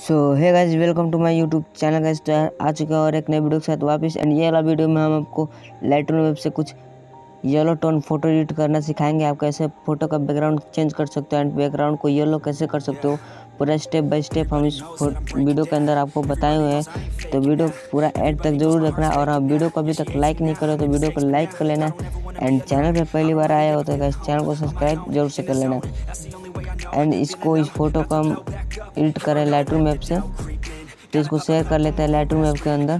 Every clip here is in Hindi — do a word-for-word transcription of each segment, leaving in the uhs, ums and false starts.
So hey guys, welcome to my YouTube channel guys. तो आ चुका है और एक नए वीडियो के साथ वापस। एंड ये वाला वीडियो में हम आपको लाइटरूम वेब से कुछ येलो टोन फोटो एडिट करना सिखाएंगे। आप कैसे फोटो का बैकग्राउंड चेंज कर सकते हो एंड बैकग्राउंड को येलो कैसे कर सकते हो, पूरा स्टेप बाय स्टेप हम इस वीडियो के अंदर आपको बताए हुए हैं। तो वीडियो पूरा एंड तक जरूर देखना। और आप वीडियो को अभी तक लाइक नहीं करो तो वीडियो को लाइक कर लेना। एंड चैनल पर पहली बार आया हो तो गाइस चैनल को सब्सक्राइब जरूर से कर लेना। एंड इसको इस फोटो को हम एडिट करें लाइटरूम ऐप से, तो इसको शेयर कर लेते हैं लाइटरूम ऐप के अंदर।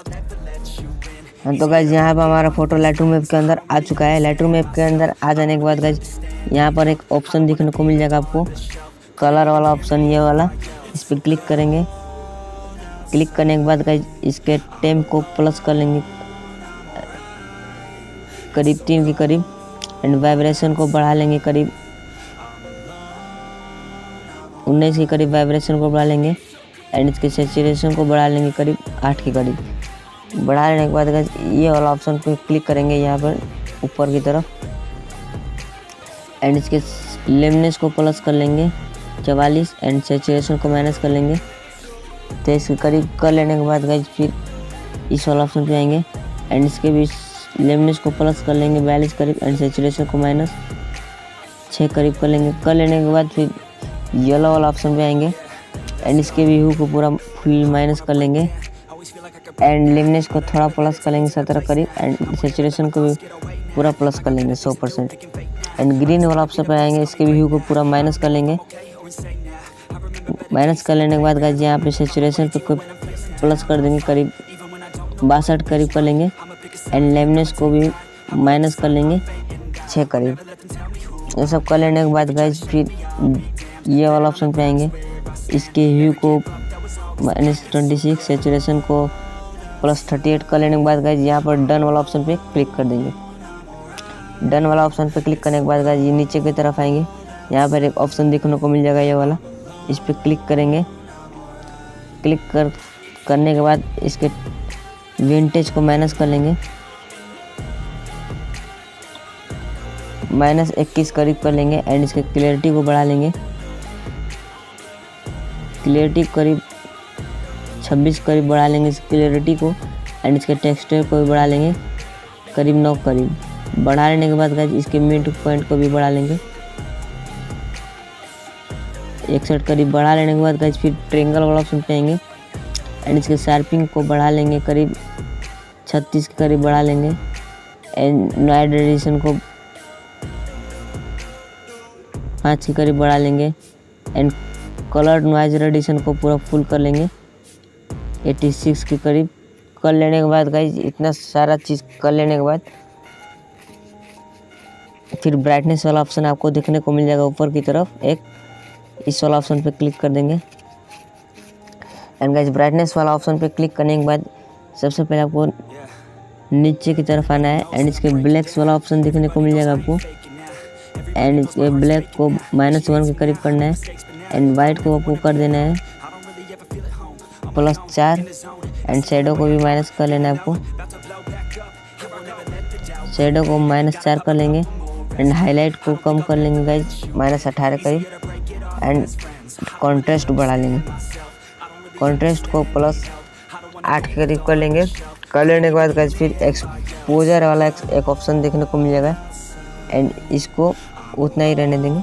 तो गाइस यहाँ पर हमारा फोटो लाइटरूम ऐप के अंदर आ चुका है। लाइटरूम ऐप के अंदर आ जाने के बाद गाइस यहाँ पर एक ऑप्शन दिखने को मिल जाएगा आपको, कलर वाला ऑप्शन, ये वाला। इस पर क्लिक करेंगे। क्लिक करने के बाद गाइस इसके टेम को प्लस कर लेंगे करीब तीन के करीब। एंड वाइब्रेशन को बढ़ा लेंगे करीब उन्नीस के करीब, वाइब्रेशन को बढ़ा लेंगे। एंड इसके सैचुरेशन को बढ़ा लेंगे करीब आठ के करीब। बढ़ा लेने के बाद गाइस ये वाला ऑप्शन पे क्लिक करेंगे यहाँ पर ऊपर की तरफ। एंड इसके लेमनेस को प्लस कर लेंगे चवालीस एंड सैचुरेशन को माइनस कर लेंगे तेईस के करीब। कर लेने के बाद गाइस फिर इस वाला ऑप्शन पे आएंगे। एंड इसके भी लेमनेस को प्लस कर लेंगे बयालीस करीब एंड सैचुरेशन को माइनस छः करीब कर लेंगे। कर लेने के बाद फिर येलो वाला ऑप्शन पे आएंगे। एंड इसके भी ह्यू को पूरा फुल माइनस कर लेंगे। एंड लेमनेस को थोड़ा प्लस कर लेंगे सत्रह करीब। एंड सैचुरेशन को भी पूरा प्लस कर लेंगे सौ परसेंट। एंड ग्रीन वाला ऑप्शन पे आएंगे। इसके भी ह्यू को पूरा माइनस कर लेंगे। माइनस कर लेने के बाद गाइस यहाँ पे सैचुरेशन पे कोई प्लस कर देंगे करीब बासठ करीब कर लेंगे। एंड लेमनेस को भी माइनस कर लेंगे छः करीब। ये सब कर लेने के बाद गाइस फिर ये वाला ऑप्शन पे आएंगे। इसके ह्यू को माइनस ट्वेंटी सिक्स, सैचुरेशन को प्लस थर्टी एट कर लेने के बाद गाइस यहाँ पर डन वाला ऑप्शन पे क्लिक कर देंगे। डन वाला ऑप्शन पे क्लिक करने के बाद गाइस ये नीचे की तरफ आएंगे। यहाँ पर एक ऑप्शन देखने को मिल जाएगा ये वाला, इस पर क्लिक करेंगे। क्लिक कर करने के बाद इसके विंटेज को माइनस कर लेंगे माइनस इक्कीस करीब कर लेंगे। एंड इसके क्लियरिटी को बढ़ा लेंगे क्लियरिटी करीब छब्बीस करीब बढ़ा लेंगे इस क्लियरिटी को। एंड इसके टेक्सचर को भी बढ़ा लेंगे करीब नौ करीब। बढ़ा लेने के बाद गाइस इसके मिड पॉइंट को भी बढ़ा लेंगे इकसठ करीब। बढ़ा लेने के बाद गाइस फिर ट्रेंगल वाला ऑप्शन पे आएंगे। एंड इसके शार्पिंग को बढ़ा लेंगे करीब छत्तीस के करीब बढ़ा लेंगे। एंड नॉइज रेडिएशन को पाँच के करीब बढ़ा लेंगे। एंड कलर नॉइज रेडिएशन को पूरा फुल कर लेंगे छियासी के करीब। कर लेने के बाद गाइस इतना सारा चीज़ कर लेने के बाद फिर ब्राइटनेस वाला ऑप्शन आपको देखने को मिल जाएगा ऊपर की तरफ एक, इस वाला ऑप्शन पे क्लिक कर देंगे। एंड गाइस ब्राइटनेस वाला ऑप्शन पे क्लिक करने के बाद सबसे पहले आपको नीचे की तरफ आना है। एंड इसके ब्लैक्स वाला ऑप्शन देखने को मिल जाएगा आपको। एंड इसके ब्लैक को माइनस वन के करीब करना है। एंड वाइट को आपको कर देना है प्लस चार। एंड शेडो को भी माइनस कर लेना है आपको, शेडो को माइनस चार कर लेंगे। एंड हाईलाइट को कम कर लेंगे गाइस माइनस अठारह करीब। एंड कॉन्ट्रास्ट बढ़ा लेंगे, कॉन्ट्रास्ट को प्लस आठ के करीब कर लेंगे। कर लेने के बाद गाइस फिर एक्सपोजर वाला एक ऑप्शन देखने को मिल जाएगा। एंड इसको उतना ही रहने देंगे।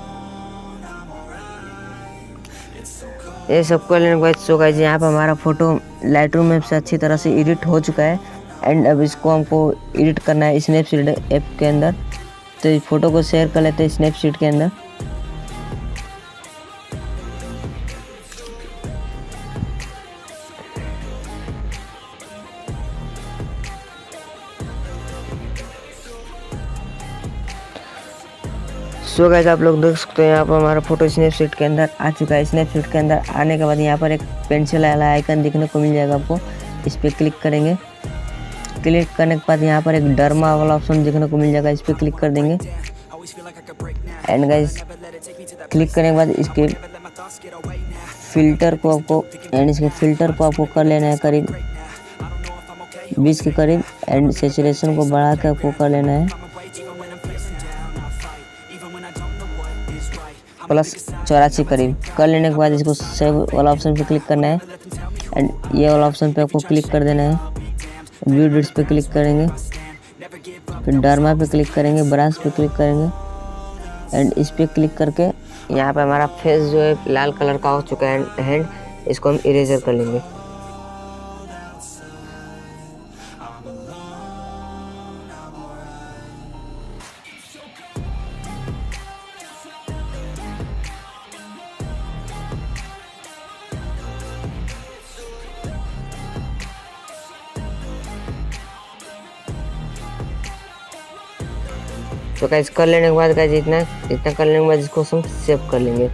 ये सब कर लेने के बाद सो गाइस यहाँ पर हमारा फोटो लाइटरूम ऐप से अच्छी तरह से एडिट हो चुका है। एंड अब इसको हमको एडिट करना है स्नैपसीड ऐप के अंदर। तो इस फोटो को शेयर कर लेते हैं स्नैपसीड के अंदर। सो गाइस आप लोग देख सकते हो यहाँ पर हमारा फोटो स्नैपसीड के अंदर आ चुका है। स्नैपसीड के अंदर आने के बाद यहाँ पर एक पेंसिल वाला आइकन दिखने को मिल जाएगा आपको, इस पर क्लिक करेंगे। क्लिक करने के बाद यहाँ पर एक डर्मा वाला ऑप्शन देखने को मिल जाएगा, इस पर क्लिक कर देंगे। एंड गाइस क्लिक करने के बाद इसके फिल्टर को आपको एंड इसके फिल्टर को आपको कर लेना है करीब बीस के करीब। एंड सैचुरेशन को बढ़ा के आपको कर लेना है प्लस चौरासी करीब कर लेने के बाद इसको सेव वाला ऑप्शन पे क्लिक करना है एंड ये वाला ऑप्शन पे आपको क्लिक कर देना है। व्यू डेट्स पे क्लिक करेंगे, फिर डर्मा पे क्लिक करेंगे, ब्रश पे क्लिक करेंगे एंड इस पे क्लिक करके यहाँ पे हमारा फेस जो है लाल कलर का हो चुका है हैंड, इसको हम इरेजर कर लेंगे। तो गाइस कर लेने के बाद गाइस इतना इतना कर लेने के बाद इसको हम सेव कर लेंगे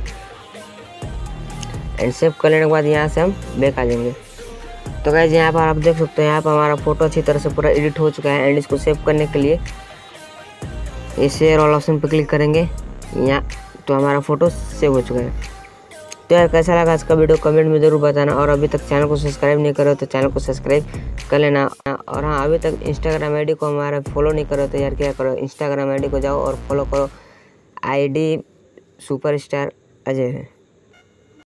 एंड सेव कर लेने के बाद यहाँ से हम बैक आ जाएंगे। तो गाइस यहाँ पर आप देख सकते हैं यहाँ पर हमारा फोटो अच्छी तरह से पूरा एडिट हो चुका है एंड इसको सेव करने के लिए इस शेयर वाला ऑप्शन पर क्लिक करेंगे यहाँ, तो हमारा फोटो सेव हो चुका है। तो यार कैसा लगा इसका वीडियो कमेंट में ज़रूर बताना और अभी तक चैनल को सब्सक्राइब नहीं करो तो चैनल को सब्सक्राइब कर लेना। और हाँ, अभी तक इंस्टाग्राम आईडी को हमारा फॉलो नहीं करो तो यार क्या करो, इंस्टाग्राम आईडी को जाओ और फॉलो करो। आईडी सुपर स्टार अजय है।